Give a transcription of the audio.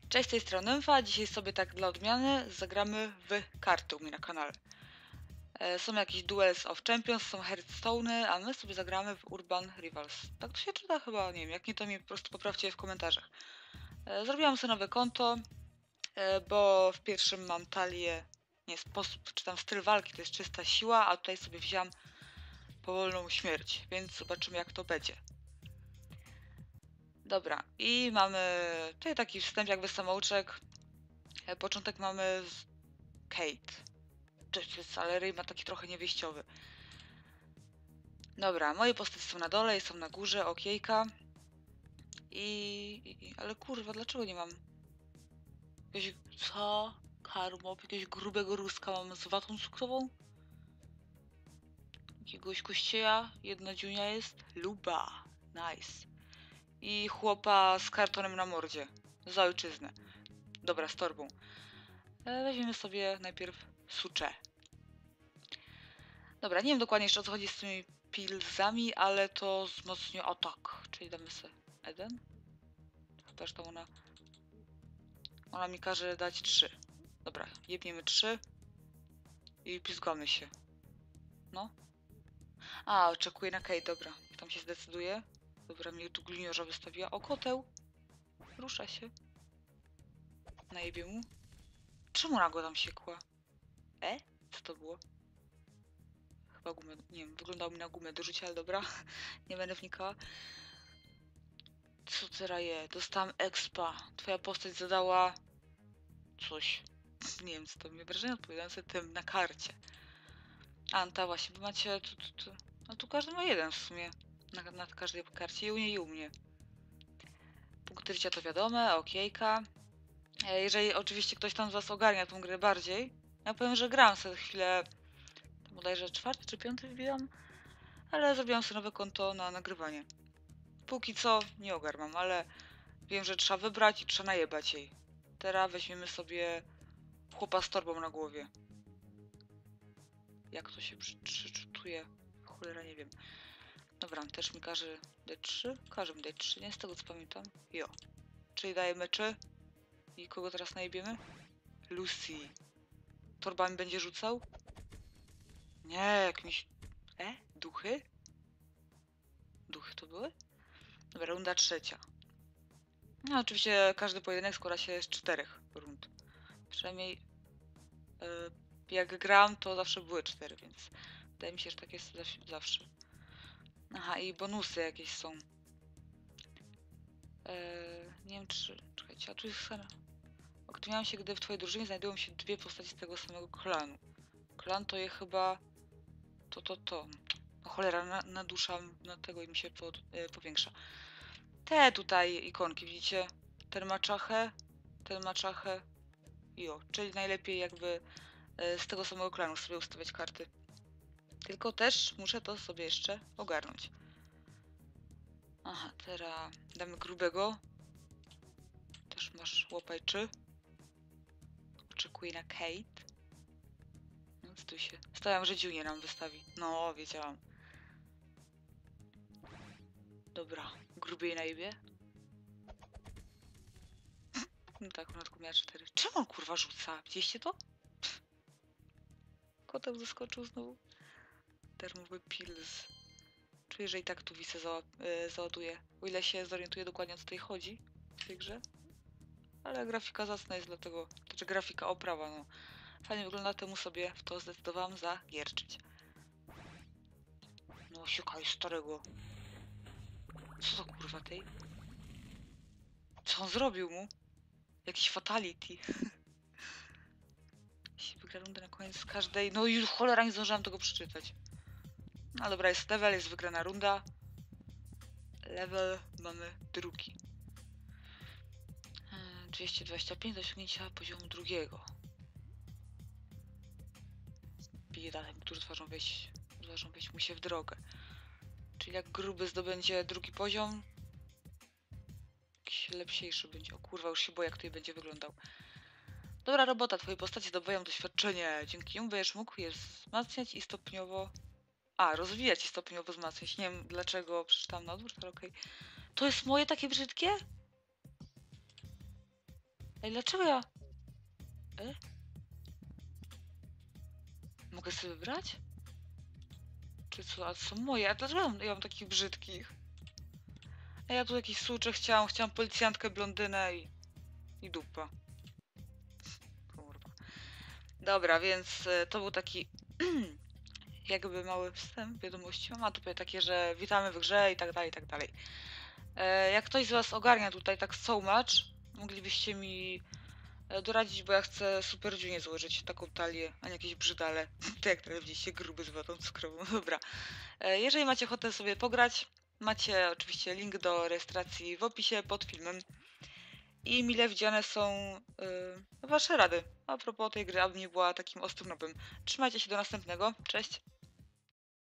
Cześć, z tej strony Nymfa. Dzisiaj sobie tak dla odmiany zagramy w karty u mnie na kanale. Są jakieś Duels of Champions, są Hearthstone'y, a my sobie zagramy w Urban Rivals. Tak to się czyta chyba, nie wiem, jak nie to mi po prostu poprawcie w komentarzach. Zrobiłam sobie nowe konto, bo w pierwszym mam talię, nie, sposób, czy tam styl walki to jest czysta siła, a tutaj sobie wziąłem powolną śmierć, więc zobaczymy jak to będzie. Dobra, i mamy tutaj taki wstęp jakby samouczek. Początek mamy z Kate. Ale ryj ma taki trochę niewyjściowy. Dobra, moje postacie są na dole, są na górze, okiejka. Ale kurwa, dlaczego nie mam jakiegoś... Co? Karmop, jakiegoś grubego ruska mam z watą cukrową? Jakiegoś kościeja, jedna dziunia jest. Luba, nice. I chłopa z kartonem na mordzie. Za ojczyznę. Dobra, z torbą. Weźmiemy sobie najpierw sucze. Dobra, nie wiem dokładnie jeszcze o co chodzi z tymi pilzami, ale to wzmocnił atak. Czyli damy sobie Eden. Chyba, że tam ona mi każe dać 3. Dobra, jebniemy 3 i pizgamy się. No. A, oczekuję na Kate, dobra. Tam się zdecyduje. Dobra, mnie tu gliniorza wystawiła. O, koteł. Rusza się. Najebie mu. Czemu nago tam się kła? Co to było? Chyba gumę, nie wiem, wyglądało mi na gumę do rzucia, ale dobra. Nie będę wnikała. Co teraz je? Dostałam expa. Twoja postać zadała... coś. Nie wiem, co to mnie wrażenie odpowiadające tym na karcie. Anta właśnie, bo macie... No tu każdy ma jeden w sumie. Na każdej karcie. I u niej, i u mnie. Punkty życia to wiadome, okiejka. Jeżeli oczywiście ktoś tam z was ogarnia tą grę bardziej, ja powiem, że gram sobie chwilę... bodajże 4. czy 5. wbijam. Ale zrobiłam sobie nowe konto na nagrywanie. Póki co nie ogarnam, ale wiem, że trzeba wybrać i trzeba najebać jej. Teraz weźmiemy sobie chłopa z torbą na głowie. Jak to się przeczytuje? Cholera, nie wiem. Dobra, też mi każe D3. Każe mi D3, nie z tego co pamiętam. Jo. Czyli dajemy mecze. I kogo teraz najebiemy? Lucy. Torbami będzie rzucał? Nie, jakimiś... Duchy? Duchy to były? Dobra, runda trzecia. No oczywiście każdy pojedynek składa się z 4 rund. Przynajmniej jak gram, to zawsze były 4, więc wydaje mi się, że tak jest zawsze. Aha, i bonusy jakieś są. Nie wiem czy... Czekajcie, a tu jest... Aktywniałam się, gdy w twojej drużynie znajdują się 2 postaci z tego samego klanu. Klan to je chyba... To. No cholera, naduszam na tego i mi się powiększa. Te tutaj ikonki, widzicie? Ten ma czachę. Jo, czyli najlepiej jakby z tego samego klanu sobie ustawiać karty. Tylko też muszę to sobie jeszcze ogarnąć. Aha, teraz damy grubego. Też masz łapajczy. Oczekuję na Kate. No, stój się. Stawiam, że dziunie nam wystawi. No, wiedziałam. Dobra, grubiej na jebie. No tak, ona tylko miała 4. Czemu on kurwa rzuca? Widzieliście to? Kotek zaskoczył znowu. Darmowy pills. Czuję, że i tak tu wisę załaduje. O ile się zorientuję dokładnie o co tutaj chodzi w tej grze. Ale grafika zacna jest dlatego... Znaczy grafika, oprawa, no. Fajnie wygląda, temu sobie w to zdecydowałam zagierczyć. No, siukaj starego. Co to kurwa tej? Co on zrobił mu? Jakiś fatality. Jeśli wygra rundę na koniec każdej... No już cholera, nie zdążyłam tego przeczytać. No dobra, jest level, jest wygrana runda. Level mamy drugi. 225 do osiągnięcia poziomu drugiego. Biedatem, którzy odważą wejść mu się w drogę. Czyli jak gruby zdobędzie drugi poziom, jakiś lepsiejszy będzie. O kurwa, już się boję, jak tutaj będzie wyglądał. Dobra robota, twoje postacie zdobywają doświadczenie. Dzięki niemu będziesz mógł je wzmacniać i stopniowo... rozwijać i stopniowo wzmacniać. Nie wiem dlaczego przeczytałam na odwrót, ale okej. To jest moje takie brzydkie? Ej, dlaczego ja... E? Mogę sobie wybrać? Czy co? A to są moje? A dlaczego ja mam takich brzydkich? A ja tu jakiś suczek chciałam policjantkę blondynę i dupa. Kurwa. Dobra, więc to był taki jakby mały wstęp wiadomości. A tutaj takie, że witamy w grze i tak dalej, i tak dalej. Jak ktoś z was ogarnia tutaj tak so much, moglibyście mi doradzić, bo ja chcę Super Junior złożyć taką talię, a nie jakieś brzydale. Tak jak teraz widzicie, gruby z watą cukrową. Dobra. Jeżeli macie ochotę sobie pograć, macie oczywiście link do rejestracji w opisie pod filmem. I mile widziane są wasze rady a propos tej gry, aby nie była takim ostrym nowym. Trzymajcie się do następnego. Cześć!